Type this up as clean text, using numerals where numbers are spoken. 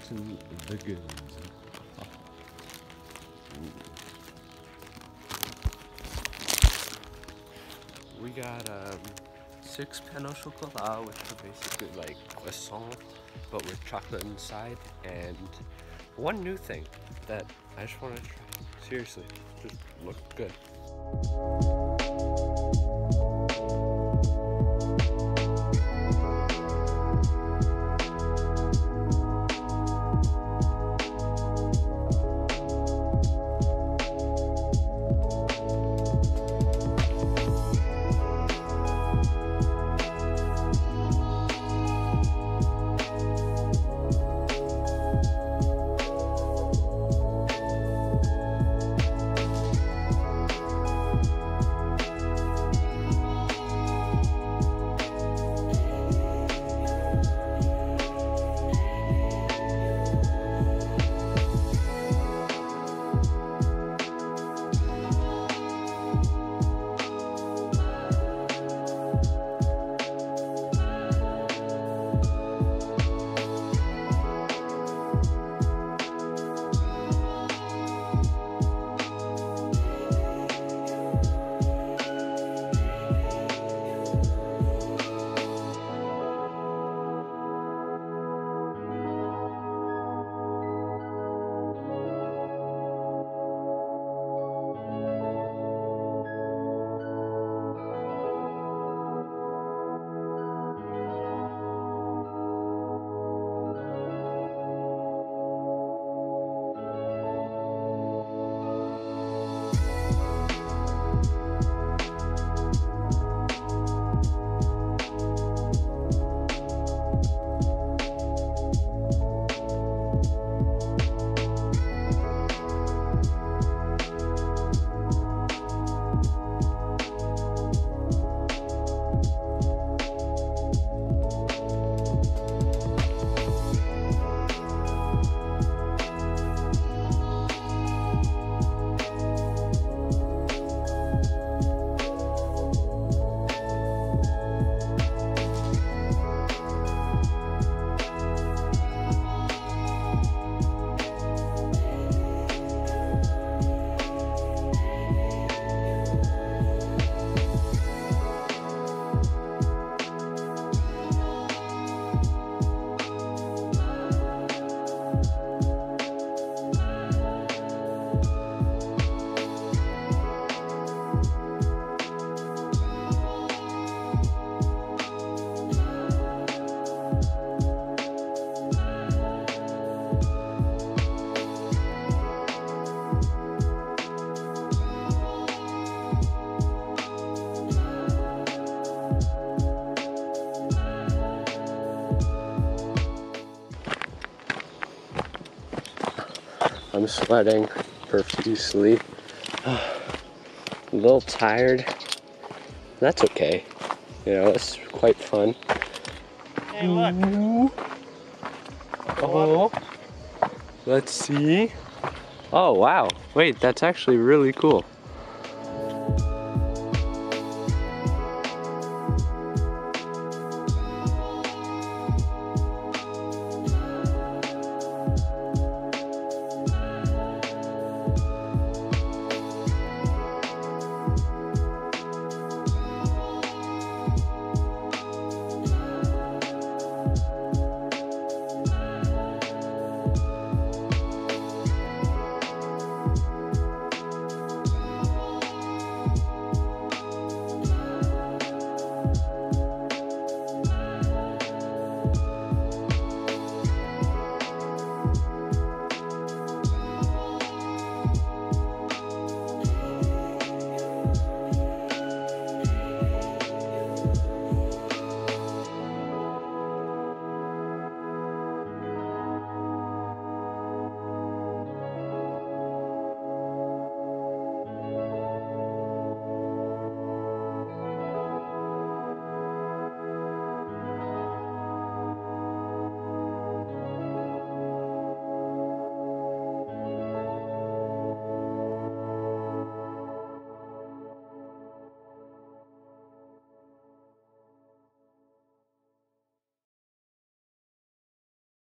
to the goods. We got 6 pain au chocolat, which are basically like croissant, but with chocolate inside, and one new thing that I just want to try. Seriously, just looked good. I'm sweating profusely. A little tired. That's okay. You know, it's quite fun. Hey, look. Oh, let's see. Oh, wow. Wait, that's actually really cool.